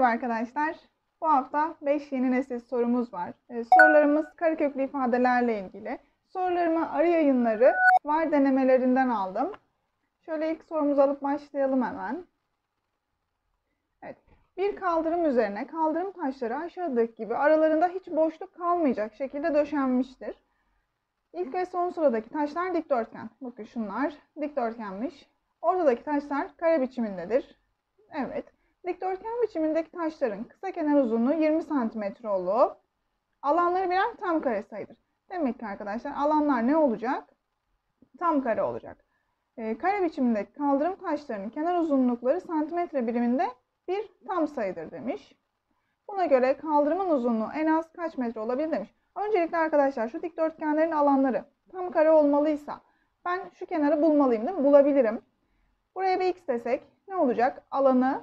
arkadaşlar. Bu hafta 5 yeni nesil sorumuz var. Sorularımız kareköklü ifadelerle ilgili. Sorularımı Arı Yayınları var denemelerinden aldım. Şöyle ilk sorumuzu alıp başlayalım hemen. Evet. Bir kaldırım üzerine kaldırım taşları aşağıdaki gibi aralarında hiç boşluk kalmayacak şekilde döşenmiştir. İlk ve son sıradaki taşlar dikdörtgen. Bakın şunlar dikdörtgenmiş. Ortadaki taşlar kare biçimindedir. Evet. Dikdörtgen biçimindeki taşların kısa kenar uzunluğu 20 cm olup alanları birer tam kare sayıdır. Demek ki arkadaşlar alanlar ne olacak? Tam kare olacak. Kare biçimindeki kaldırım taşlarının kenar uzunlukları santimetre biriminde bir tam sayıdır demiş. Buna göre kaldırımın uzunluğu en az kaç metre olabilir demiş. Öncelikle arkadaşlar şu dikdörtgenlerin alanları tam kare olmalıysa ben şu kenarı bulmalıyım değil mi? Bulabilirim. Buraya bir x desek ne olacak? Alanı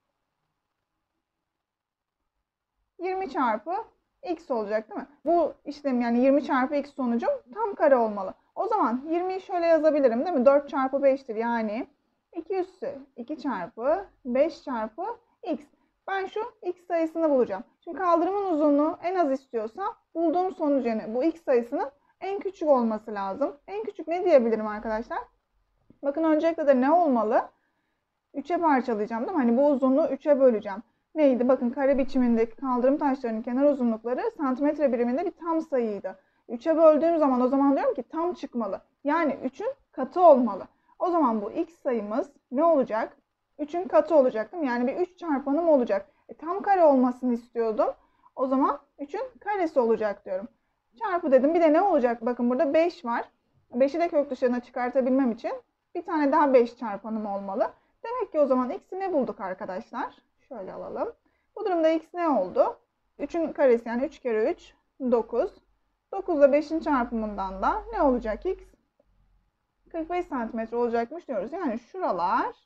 20 çarpı x olacak değil mi? Bu işlem yani 20 çarpı x sonucum tam kare olmalı. O zaman 20'yi şöyle yazabilirim değil mi? 4 çarpı 5'tir yani 2 üssü 2 çarpı 5 çarpı x. Ben şu x sayısını bulacağım. Şimdi kaldırımın uzunluğu en az istiyorsa bulduğum sonuç yani bu x sayısının en küçük olması lazım. En küçük ne diyebilirim arkadaşlar? Bakın öncelikle de ne olmalı? 3'e parçalayacağım değil mi? Hani bu uzunluğu 3'e böleceğim. Neydi? Bakın kare biçimindeki kaldırım taşlarının kenar uzunlukları santimetre biriminde bir tam sayıydı. 3'e böldüğüm zaman o zaman diyorum ki tam çıkmalı. Yani 3'ün katı olmalı. O zaman bu x sayımız ne olacak? 3'ün katı olacak değil mi? Yani bir 3 çarpanım olacak. Tam kare olmasını istiyordum. O zaman 3'ün karesi olacak diyorum. Çarpı dedim. Bir de ne olacak? Bakın burada 5 var. 5'i de kök dışına çıkartabilmem için bir tane daha 5 çarpanım olmalı. Demek ki o zaman x'i ne bulduk arkadaşlar? Şöyle alalım. Bu durumda x ne oldu? 3'ün karesi yani 3 kere 3 9. 9 ile 5'in çarpımından da ne olacak x? 45 santimetre olacakmış diyoruz. Yani şuralar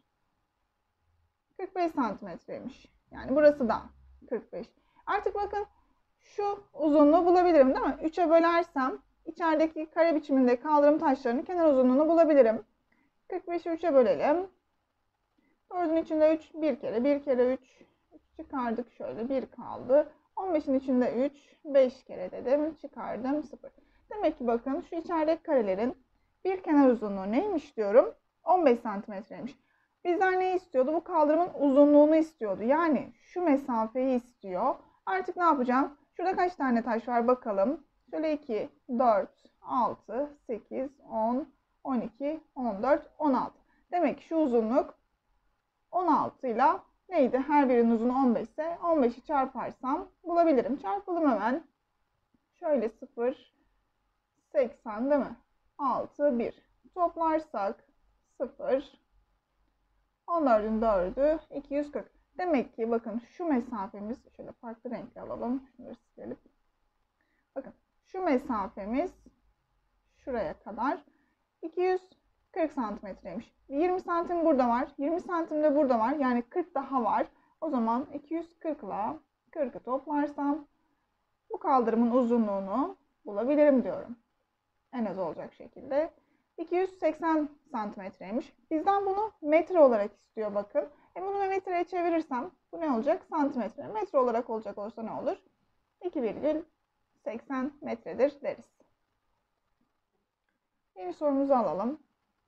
45 santimetreymiş. Yani burası da 45. Artık bakın şu uzunluğu bulabilirim değil mi? 3'e bölersem içerideki kare biçiminde kaldırım taşlarının kenar uzunluğunu bulabilirim. 45'i 3'e bölelim. 4'ün içinde 3 bir kere. 1 kere 3 çıkardık şöyle 1 kaldı. 15'in içinde 3 5 kere dedim çıkardım 0. Demek ki bakın şu içerideki karelerin bir kenar uzunluğu neymiş diyorum? 15 santimetreymiş. Bizden ne istiyordu? Bu kaldırımın uzunluğunu istiyordu. Yani şu mesafeyi istiyor. Artık ne yapacağım? Şurada kaç tane taş var bakalım. Şöyle 2, 4, 6, 8, 10, 12, 14, 16. Demek ki şu uzunluk 16 ile neydi? Her birinin uzunluğu 15 ise 15'i çarparsam bulabilirim. Çarpalım hemen. Şöyle 0, 80 değil mi? 6, 1. Toplarsak 0, 14'ün 4'ü 240. Demek ki bakın şu mesafemiz, şöyle farklı renkli alalım. Şunları silelim. Bakın şu mesafemiz şuraya kadar 240 santimetreymiş. 20 santim burada var. 20 santim de burada var. Yani 40 daha var. O zaman 240 ile 40'ı toplarsam bu kaldırımın uzunluğunu bulabilirim diyorum. En az olacak şekilde. 280 santimetreymiş. Bizden bunu metre olarak istiyor bakın. Bunu metreye çevirirsem bu ne olacak? Santimetre. Metre olarak olacak olursa ne olur? 2,80 metredir deriz. Yeni sorumuzu alalım.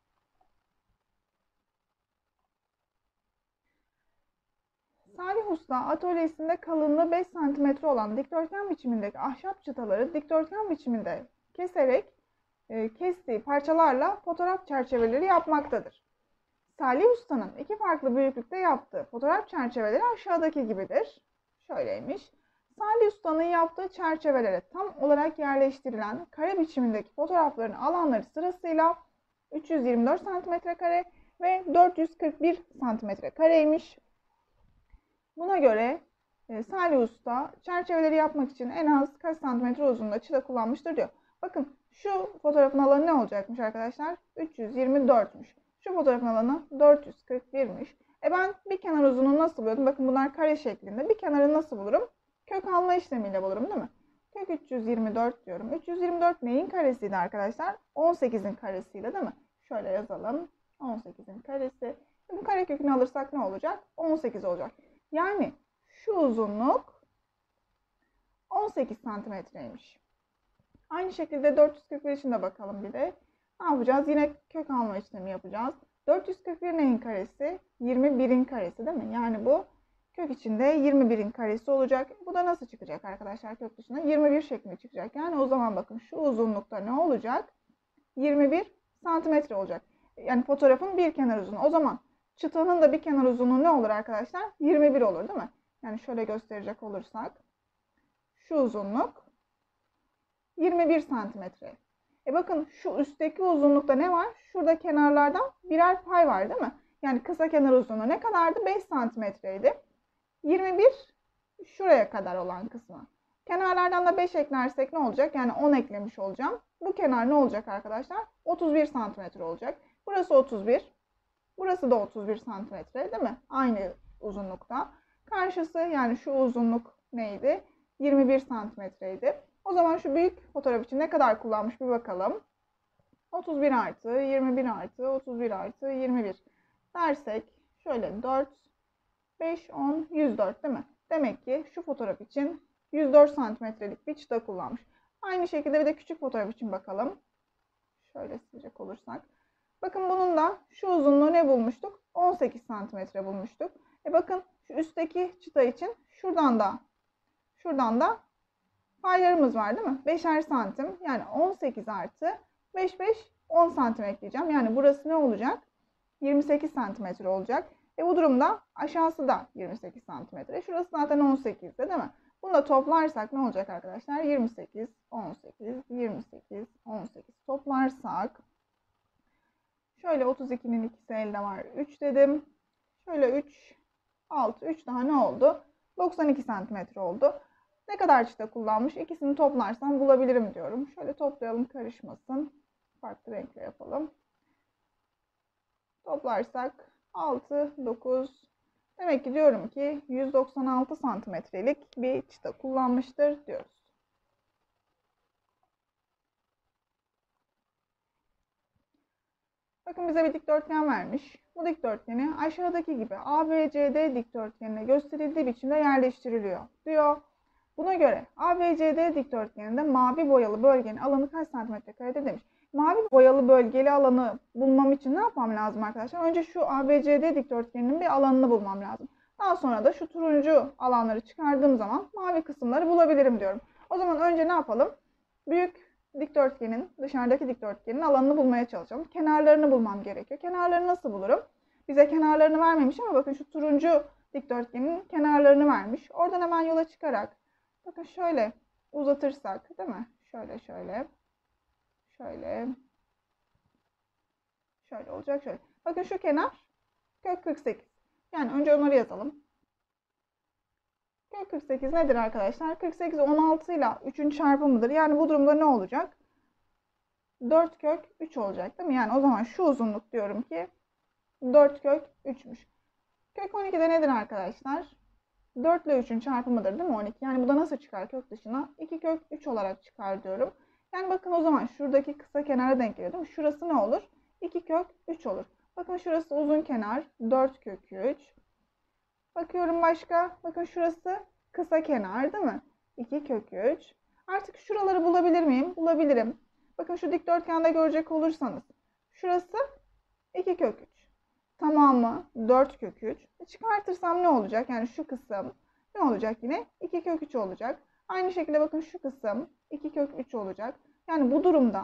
Salih Usta atölyesinde kalınlığı 5 cm olan dikdörtgen biçimindeki ahşap çıtaları dikdörtgen biçiminde keserek kestiği parçalarla fotoğraf çerçeveleri yapmaktadır. Salih Usta'nın iki farklı büyüklükte yaptığı fotoğraf çerçeveleri aşağıdaki gibidir. Şöyleymiş. Salih Usta'nın yaptığı çerçevelere tam olarak yerleştirilen kare biçimindeki fotoğrafların alanları sırasıyla 324 cm² ve 441 cm²'ymiş. Buna göre Salih Usta çerçeveleri yapmak için en az kaç santimetre uzunluğunda çıta kullanmıştır diyor. Bakın şu fotoğrafın alanı ne olacakmış arkadaşlar? 324'müş. Şu fotoğrafın alanı 441'miş. Ben bir kenar uzunluğunu nasıl buluyordum? Bakın bunlar kare şeklinde. Bir kenarı nasıl bulurum? Kök alma işlemiyle bulurum değil mi? Kök 324 diyorum. 324 neyin karesiydi arkadaşlar? 18'in karesiydi değil mi? Şöyle yazalım. 18'in karesi. Bu karekökünü alırsak ne olacak? 18 olacak. Yani şu uzunluk 18 santimetreymiş. Aynı şekilde 441 için de bakalım bir de. Ne yapacağız? Yine kök alma işlemi yapacağız. 441 neyin karesi? 21'in karesi değil mi? Yani bu kök içinde 21'in karesi olacak. Bu da nasıl çıkacak arkadaşlar kök dışında? 21 şeklinde çıkacak. Yani o zaman bakın şu uzunlukta ne olacak? 21 santimetre olacak. Yani fotoğrafın bir kenar uzunluğu. O zaman çıtanın da bir kenar uzunluğu ne olur arkadaşlar? 21 olur değil mi? Yani şöyle gösterecek olursak. Şu uzunluk 21 santimetre. Bakın şu üstteki uzunlukta ne var? Şurada kenarlardan birer pay var değil mi? Yani kısa kenar uzunluğu ne kadardı? 5 santimetreydi. 21 şuraya kadar olan kısmı. Kenarlardan da 5 eklersek ne olacak? Yani 10 eklemiş olacağım. Bu kenar ne olacak arkadaşlar? 31 santimetre olacak. Burası 31. Burası da 31 santimetre değil mi? Aynı uzunlukta. Karşısı yani şu uzunluk neydi? 21 santimetreydi. O zaman şu büyük fotoğraf için ne kadar kullanmış bir bakalım. 31 artı 21 artı 31 artı 21 dersek şöyle 4, 5, 10, 104 değil mi? Demek ki şu fotoğraf için 104 santimetrelik bir çıta kullanmış. Aynı şekilde bir de küçük fotoğraf için bakalım. Şöyle silecek olursak. Bakın bunun da şu uzunluğu ne bulmuştuk? 18 santimetre bulmuştuk. Bakın şu üstteki çıta için şuradan da paylarımız var değil mi? 5'er santim yani 18 artı 5, 5, 10 santim ekleyeceğim. Yani burası ne olacak? 28 santimetre olacak. Bu durumda aşağısı da 28 santimetre. Şurası zaten 18'de değil mi? Bunu da toplarsak ne olacak arkadaşlar? 28, 18, 28, 18 toplarsak şöyle 32'nin ikisi elde var. 3 dedim. Şöyle 3, 6, 3 daha ne oldu? 92 santimetre oldu. Ne kadar çıta kullanmış? İkisini toplarsam bulabilirim diyorum. Şöyle toplayalım karışmasın. Farklı renkle yapalım. Toplarsak 6, 9. Demek ki diyorum ki 196 santimetrelik bir çıta kullanmıştır diyoruz. Bakın bize bir dikdörtgen vermiş. Bu dikdörtgeni aşağıdaki gibi ABCD dikdörtgenine gösterildiği biçimde yerleştiriliyor diyor. Buna göre ABCD dikdörtgeninde mavi boyalı bölgenin alanı kaç santimetre karedir demiş. Mavi boyalı bölgeli alanı bulmam için ne yapmam lazım arkadaşlar? Önce şu ABCD dikdörtgeninin bir alanını bulmam lazım. Daha sonra da şu turuncu alanları çıkardığım zaman mavi kısımları bulabilirim diyorum. O zaman önce ne yapalım? Büyük dikdörtgenin, dışarıdaki dikdörtgenin alanını bulmaya çalışalım. Kenarlarını bulmam gerekiyor. Kenarlarını nasıl bulurum? Bize kenarlarını vermemiş ama bakın şu turuncu dikdörtgenin kenarlarını vermiş. Oradan hemen yola çıkarak bakın şöyle uzatırsak değil mi? Şöyle olacak şöyle. Bakın şu kenar kök 48. Yani önce onları yazalım. Kök 48 nedir arkadaşlar? 48 16 ile 3'ün çarpımıdır. Yani bu durumda ne olacak? 4 kök 3 olacak değil mi? Yani o zaman şu uzunluk diyorum ki 4 kök 3'müş. Kök 12 de nedir arkadaşlar? 4 ile 3'ün çarpımıdır değil mi 12? Yani bu da nasıl çıkar kök dışına? 2 kök 3 olarak çıkar diyorum. Yani bakın o zaman şuradaki kısa kenara denk geliyor değil mi? Şurası ne olur? 2 kök 3 olur. Bakın şurası uzun kenar 4 kök 3. Bakıyorum başka. Bakın şurası kısa kenar değil mi? 2 kök 3. Artık şuraları bulabilir miyim? Bulabilirim. Bakın şu dikdörtgende görecek olursanız. Şurası 2 kök 3. Tamamı 4 kök 3. Çıkartırsam ne olacak? Yani şu kısım ne olacak yine? 2 kök 3 olacak. Aynı şekilde bakın şu kısım 2 kök 3 olacak. Yani bu durumda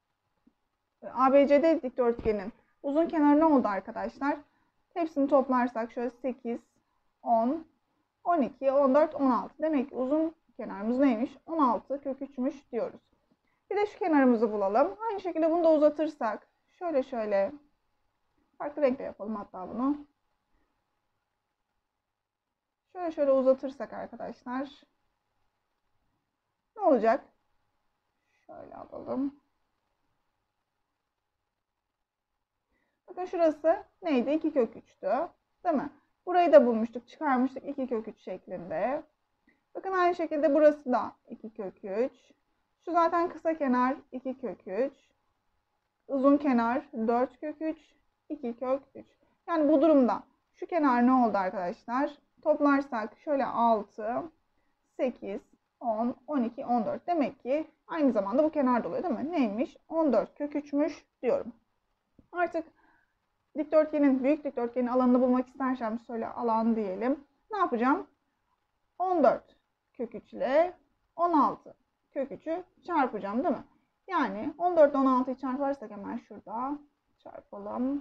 ABCD dikdörtgenin uzun kenarı ne oldu arkadaşlar? Hepsini toplarsak şöyle 8, 10, 12, 14, 16. Demek ki uzun kenarımız neymiş? 16 kök 3'müş diyoruz. Bir de şu kenarımızı bulalım. Aynı şekilde bunu da uzatırsak şöyle farklı renkle yapalım hatta bunu. Şöyle uzatırsak arkadaşlar ne olacak? Şöyle alalım. Bakın şurası neydi? 2 kök 3'tü. Değil mi? Burayı da bulmuştuk. Çıkarmıştık 2 kök 3 şeklinde. Bakın aynı şekilde burası da 2 kök 3. Şu zaten kısa kenar 2 kök 3. Uzun kenar 4 kök 3. 2 kök 3. Yani bu durumda şu kenar ne oldu arkadaşlar? toplarsak şöyle 6, 8, 10, 12, 14. Demek ki aynı zamanda bu kenarda oluyor değil mi? Neymiş? 14 kök 3'müş diyorum. Artık büyük dikdörtgenin alanını bulmak istersem şöyle alan diyelim. Ne yapacağım? 14 kök 3 ile 16 kök 3'ü çarpacağım değil mi? Yani 14 ile 16'yı çarparsak hemen şurada çarpalım.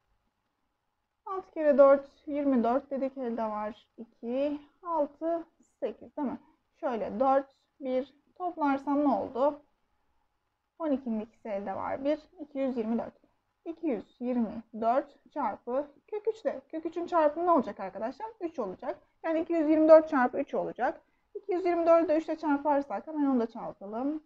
6 kere 4 24 dedik, elde var 2, 6, 8 değil mi? Şöyle 4, 1 toplarsam ne oldu? 12'nin ikisi elde var 1, 224. 224 çarpı kök 3 de. Kök 3'ün çarpımı ne olacak arkadaşlar? 3 olacak. Yani 224 çarpı 3 olacak. 224'ü de 3 ile çarparsak hemen onu da çarpalım.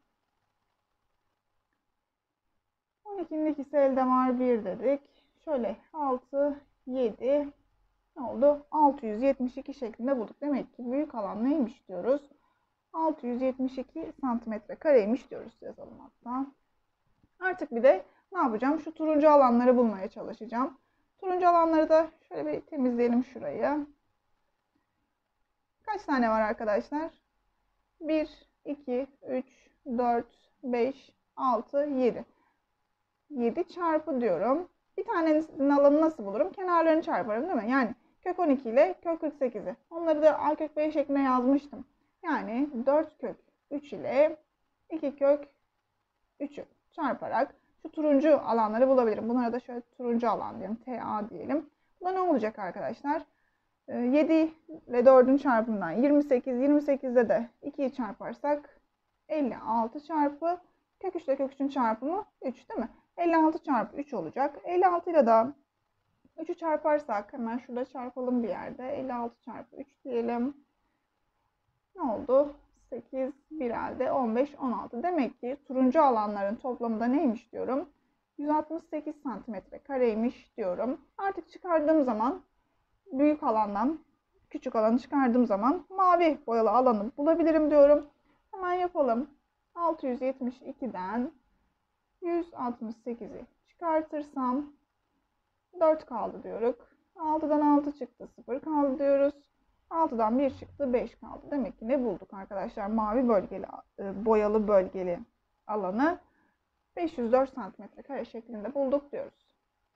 12'nin ikisi elde var 1 dedik. Şöyle 6, 7 ne oldu? 672 şeklinde bulduk. Demek ki büyük alan neymiş diyoruz? 672 santimetre kareymiş diyoruz. Yazalım hatta. Artık bir de ne yapacağım? Şu turuncu alanları bulmaya çalışacağım. Turuncu alanları da şöyle bir temizleyelim şurayı. Kaç tane var arkadaşlar? 1, 2, 3, 4, 5, 6, 7. 7 çarpı diyorum. Bir tanesinin alanını nasıl bulurum? Kenarlarını çarparım değil mi? Yani kök 12 ile kök 48'i. Onları da a kök b şeklinde yazmıştım. Yani 4 kök 3 ile 2 kök 3'ü çarparak şu turuncu alanları bulabilirim. Bunlara da şöyle turuncu alan diyelim. TA diyelim. Bu da ne olacak arkadaşlar? 7 ile 4'ün çarpımından 28. 28'de de 2'yi çarparsak 56 çarpı kök 3 ile kök 3'ün çarpımı 3 değil mi? 56 çarpı 3 olacak. 56 ile de 3'ü çarparsak hemen şurada çarpalım bir yerde. 56 çarpı 3 diyelim. Ne oldu? 8, 1 elde 15, 16. Demek ki turuncu alanların toplamı da neymiş diyorum? 168 santimetre kareymiş diyorum. Artık çıkardığım zaman büyük alandan küçük alanı çıkardığım zaman mavi boyalı alanı bulabilirim diyorum. Hemen yapalım. 672'den 168'i çıkartırsam 4 kaldı diyoruz. 6'dan 6 çıktı, 0 kaldı diyoruz. 6'dan 1 çıktı, 5 kaldı. Demek ki ne bulduk arkadaşlar? Mavi bölgeli, boyalı bölgeli alanı 504 santimetre kare şeklinde bulduk diyoruz.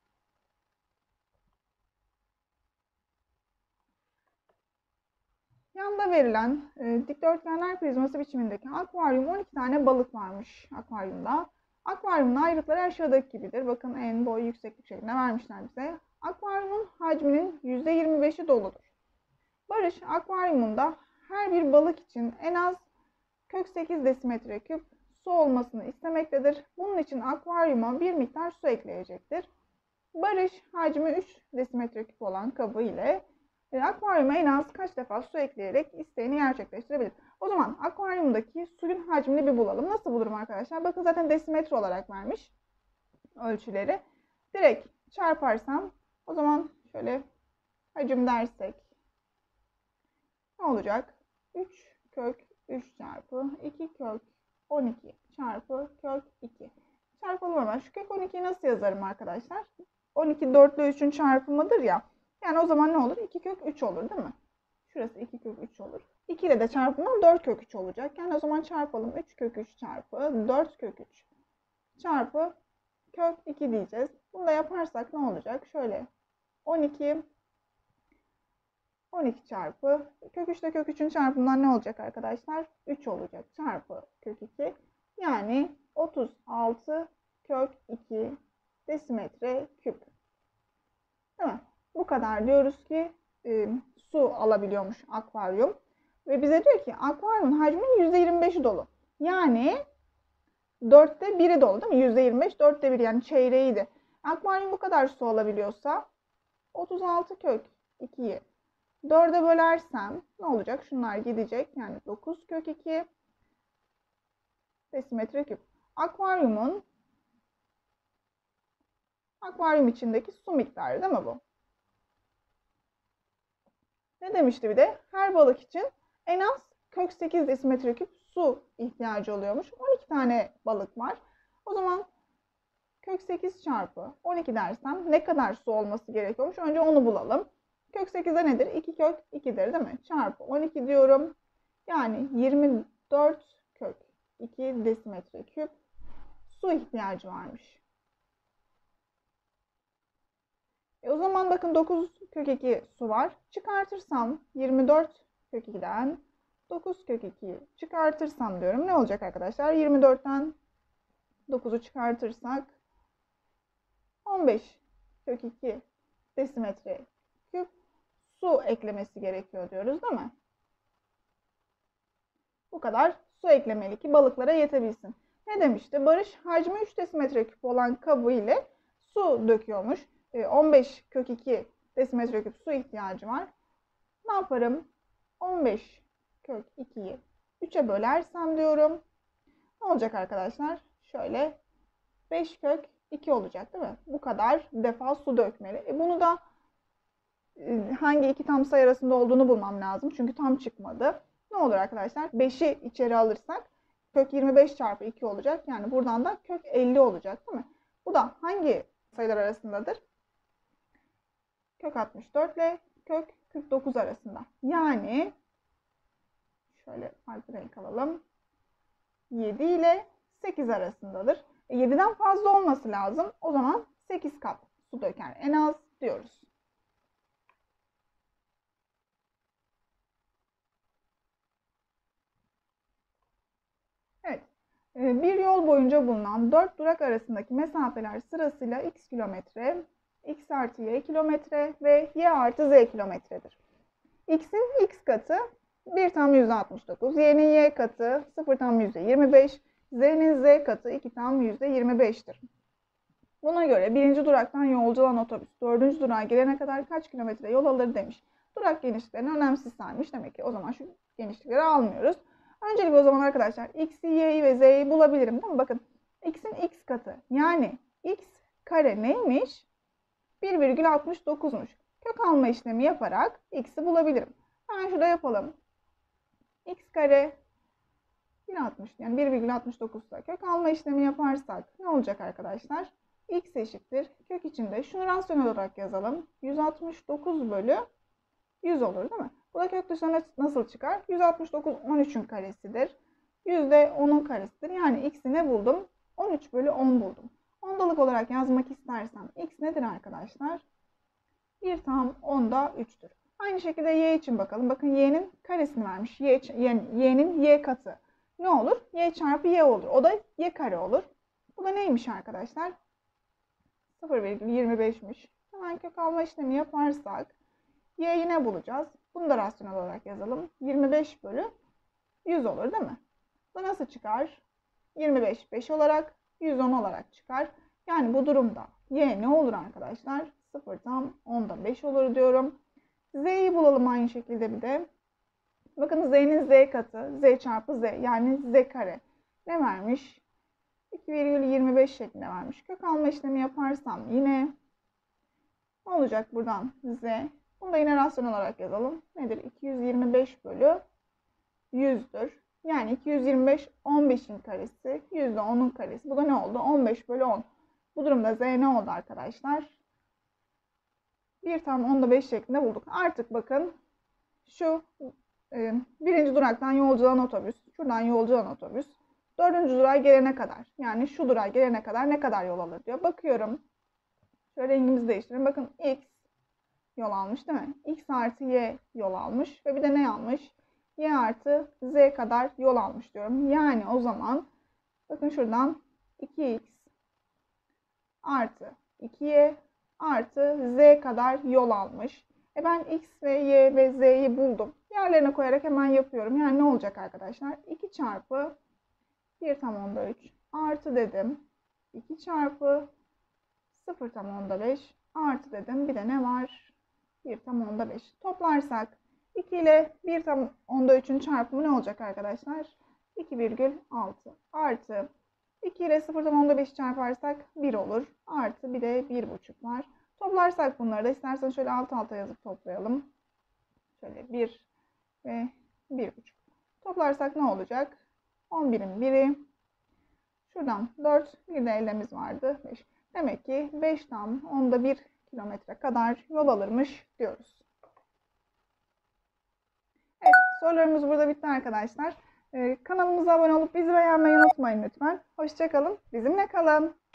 Yanda verilen dikdörtgenler prizması biçimindeki akvaryum 12 tane balık varmış akvaryumda. Akvaryumun ayrıkları aşağıdaki gibidir. Bakın en boy yükseklik şeklinde vermişler bize. Akvaryumun hacminin %25'i doludur. Barış akvaryumunda her bir balık için en az kök 8 desimetre küp su olmasını istemektedir. Bunun için akvaryuma bir miktar su ekleyecektir. Barış hacmi 3 desimetre küp olan kabı ile akvaryuma en az kaç defa su ekleyerek isteğini gerçekleştirebilir? O zaman akvaryumdaki suyun hacmini bir bulalım. Nasıl bulurum arkadaşlar? Bakın zaten desimetre olarak vermiş ölçüleri. Direkt çarparsam o zaman şöyle hacim dersek ne olacak? 3 kök 3 çarpı 2 kök 12 çarpı kök 2. Çarpalım hemen. Şu kök 12'yi nasıl yazarım arkadaşlar? 12 4 ile 3'ün çarpımıdır ya. Yani o zaman ne olur? 2 kök 3 olur değil mi? Şurası 2 kök 3 olur. 2 ile de çarpımdan 4 kök 3 olacak. Yani o zaman çarpalım. 3 kök 3 çarpı 4 kök 3 çarpı kök 2 diyeceğiz. Bunu da yaparsak ne olacak? Şöyle 12 çarpı kök 3 ile kök 3'ün çarpımından ne olacak arkadaşlar? 3 olacak. Çarpı kök 2. Yani 36 kök 2 desimetre küp. Değil mi? Bu kadar diyoruz ki su alabiliyormuş akvaryum. Ve bize diyor ki akvaryumun hacminin %25'i dolu. Yani 4'te 1'i dolu değil mi? %25 4'te 1 yani çeyreğiydi. Akvaryum bu kadar su alabiliyorsa 36 kök 2'yi 4'e bölersem ne olacak? Şunlar gidecek. Yani 9 kök 2 desimetre küp. Akvaryum içindeki su miktarı değil mi bu? Ne demişti bir de? Her balık için en az kök 8 desimetre küp su ihtiyacı oluyormuş. 12 tane balık var. O zaman kök 8 çarpı 12 dersem ne kadar su olması gerekiyormuş? Önce onu bulalım. Kök 8'de nedir? 2 kök 2'dir değil mi? Çarpı 12 diyorum. Yani 24 kök 2 desimetre küp su ihtiyacı varmış. O zaman bakın 9 kök 2 su var. Çıkartırsam 24 kök 2'den 9 kök 2'yi çıkartırsam diyorum. Ne olacak arkadaşlar? 24'ten 9'u çıkartırsak 15 kök 2 desimetre küp su eklemesi gerekiyor diyoruz değil mi? Bu kadar su eklemeli ki balıklara yetebilsin. Ne demişti? Barış hacmi 3 desimetre küp olan kabı ile su döküyormuş. 15 kök 2 desimetre küp su ihtiyacı var. Ne yaparım? 15 kök 2'yi 3'e bölersem diyorum. Ne olacak arkadaşlar? Şöyle 5 kök 2 olacak değil mi? Bu kadar defa su dökmeli. Bunu da hangi iki tam sayı arasında olduğunu bulmam lazım. Çünkü tam çıkmadı. Ne olur arkadaşlar? 5'i içeri alırsak kök 25 çarpı 2 olacak. Yani buradan da kök 50 olacak değil mi? Bu da hangi sayılar arasındadır? Kök 64 ile kök 49 arasında. Yani şöyle farklı renk alalım. 7 ile 8 arasındadır. 7'den fazla olması lazım. O zaman 8 kat su döker en az diyoruz. Evet. Bir yol boyunca bulunan 4 durak arasındaki mesafeler sırasıyla x kilometre, x artı y kilometre ve y artı z kilometredir. X'in x katı 1 tam %69, y'nin y katı 0 tam %25, z'nin z katı 2 tam %25'tir. Buna göre birinci duraktan yolcu olan otobüs 4. durağa gelene kadar kaç kilometre yol alır demiş. Durak genişliklerini önemsiz saymış. Demek ki o zaman şu genişlikleri almıyoruz. Öncelikle o zaman arkadaşlar x'i, y'yi ve z'yi bulabilirim değil mi? Bakın x'in x katı yani x kare neymiş? 1,69'muş. Kök alma işlemi yaparak x'i bulabilirim. Hemen şurada yapalım. X kare 1,60 yani 1,69'da kök alma işlemi yaparsak ne olacak arkadaşlar? X eşittir. Kök içinde şunu rasyonel olarak yazalım. 169 bölü 100 olur değil mi? Bu da kök dışına nasıl çıkar? 169 13'ün karesidir. %10'un karesidir. Yani x'i ne buldum? 13 bölü 10 buldum. Ondalık olarak yazmak istersem x nedir arkadaşlar? 1 tam 10'da 3'tür. Aynı şekilde y için bakalım. Bakın y'nin karesini vermiş. Y'nin y katı. Ne olur? Y çarpı y olur. O da y kare olur. Bu da neymiş arkadaşlar? 0,25'miş. Hemen kök alma işlemi yaparsak y'yi ne bulacağız? Bunu da rasyonel olarak yazalım. 25 bölü 100 olur değil mi? Bu nasıl çıkar? 25 5 olarak 110 olarak çıkar. Yani bu durumda y ne olur arkadaşlar? 0 tam 10'da 5 olur diyorum. Z'yi bulalım aynı şekilde bir de. Bakın z'nin z katı. Z çarpı z yani z kare. Ne vermiş? 2,25 şeklinde vermiş. Kök alma işlemi yaparsam yine ne olacak buradan z? Bunu da yine rasyonel olarak yazalım. Nedir? 225 bölü 100'dür. Yani 225 15'in karesi, %10'un karesi. Bu da ne oldu? 15 bölü 10. Bu durumda z ne oldu arkadaşlar? 1 tam 10'da 5 şeklinde bulduk. Artık bakın şu birinci duraktan yolcu alan otobüs, şuradan yolcu alan otobüs 4. durağa gelene kadar yani şu durağa gelene kadar ne kadar yol alır diyor. Bakıyorum. Şöyle rengimizi değiştirelim. Bakın x yol almış değil mi? X artı y yol almış ve bir de ne almış? Y artı z kadar yol almış diyorum. Yani o zaman bakın şuradan 2x artı 2y artı z kadar yol almış. Ben x ve y ve z'yi buldum. Yerlerine koyarak hemen yapıyorum. Yani ne olacak arkadaşlar? 2 çarpı 1 tam 10'da 3 artı dedim. 2 çarpı 0 tam 10'da 5 artı dedim. Bir de ne var? 1 tam 10'da 5. Toplarsak 2 ile 1 tam 10'da 3'ün çarpımı ne olacak arkadaşlar? 2,6 artı 2 ile 0 tam 10'da 5 çarparsak 1 olur. Artı bir de 1,5 var. Toplarsak bunları da istersen şöyle alt alta yazıp toplayalım. Şöyle 1 ve 1,5. Toplarsak ne olacak? 11'in 1'i. Şuradan 4, bir de ellemiz vardı 5. Demek ki 5 tam 10'da 1 kilometre kadar yol alırmış diyoruz. Sorularımız burada bitti arkadaşlar. Kanalımıza abone olup bizi beğenmeyi unutmayın lütfen. Hoşça kalın, bizimle kalın.